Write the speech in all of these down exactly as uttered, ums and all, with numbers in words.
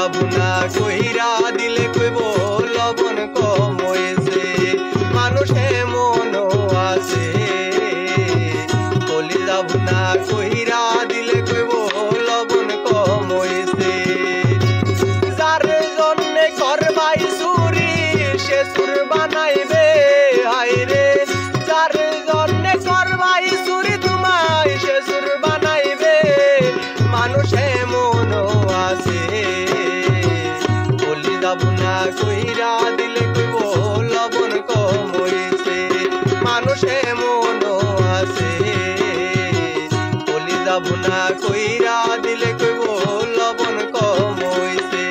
ভুনা কইরা দিলে কইব লবণ কম হয়েছে মানুষে মনও আছে কলিজা ভুনা কইরা দিলে কইব লবণ কম হয়েছে যার জন্যে করবাই চুরি সে সুর বানাইবে হায়রে যার জন্যে করবাই চুরি তোমায় সে সুর বানাইবে মানুষে মনও আছে কলিজা ভুনা কইরা দিলে কইব লবণ কম হয়েছে মানুষে মনও আছে কলিজা ভুনা কইরা দিলে কইব লবণ কম হয়েছে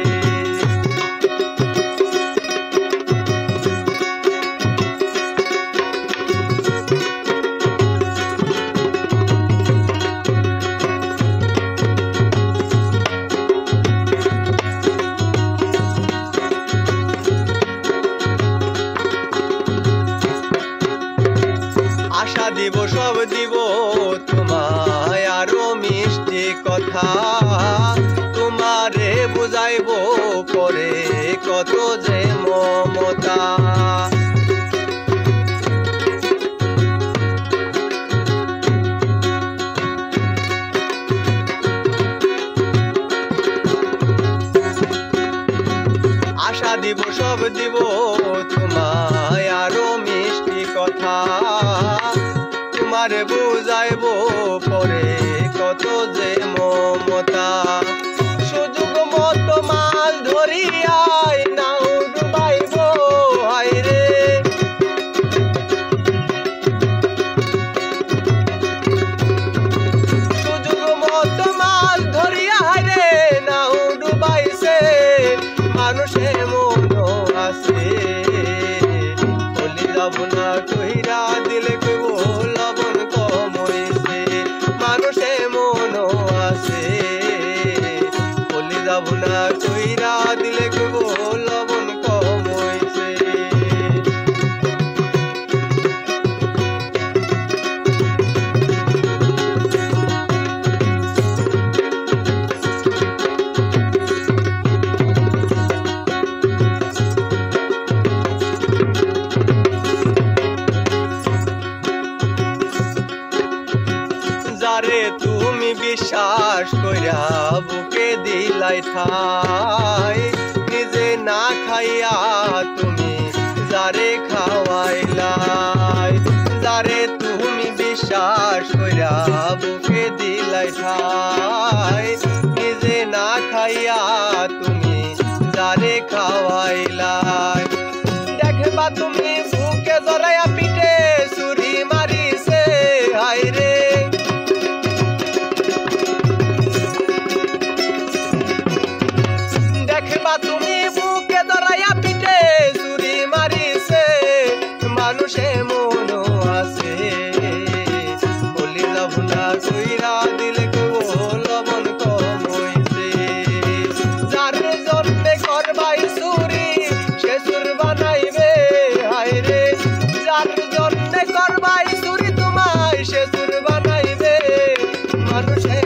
আশা দিব সব দিব তোমায় আরো মিষ্টি কথা তোমারে বুঝাইব পরে কত যে মমতা আশা দিব সব দিব তোমায় আরো মিষ্টি কথা তোমারে বুঝাইব পরে কত যে মমতা সুযোগ মতো মাছ ধরিয়াই নাও ডুবাইব হায়রে সুযোগ মতো মাছ ধরিয়া হায়রে নাও ডুবাইছে মানুষে মনও আছে কলিজা ভুনা কইরা দিলে কইব লবণ কম হয়েছে মানুষে মনও আছে কলিজা ভুনা কইরা দিলে কইব লবণ কম হয়েছে যারে তুমি বিশ্বাস কইরা বুকে দিলাই ঠাই নিজে না খাইয়া তুমি যারে খাওয়াইলাই যারে তুমি বিশ্বাস কইরা বুকে দিলাই ঠাই নিজে না খাইয়া তুমি যারে খাওয়াইলাই দেখবা তুমি বুকে জড়াইয়া পিঠে ছুরি মারিছে হায়রে দেখবা তুমি বুকে ধরাইয়া পিঠে ছুরি মারিছে মানুষে মনও আছে কলিজা ভুনা কইরা দিলে কইব লবণ কম হয়েছে যার জন্যে করবাই চুরি সে সুর বানাইবে হায়রে যার জন্যে করবাই চুরি তোমায় সে সুর বানাইবে মানুষে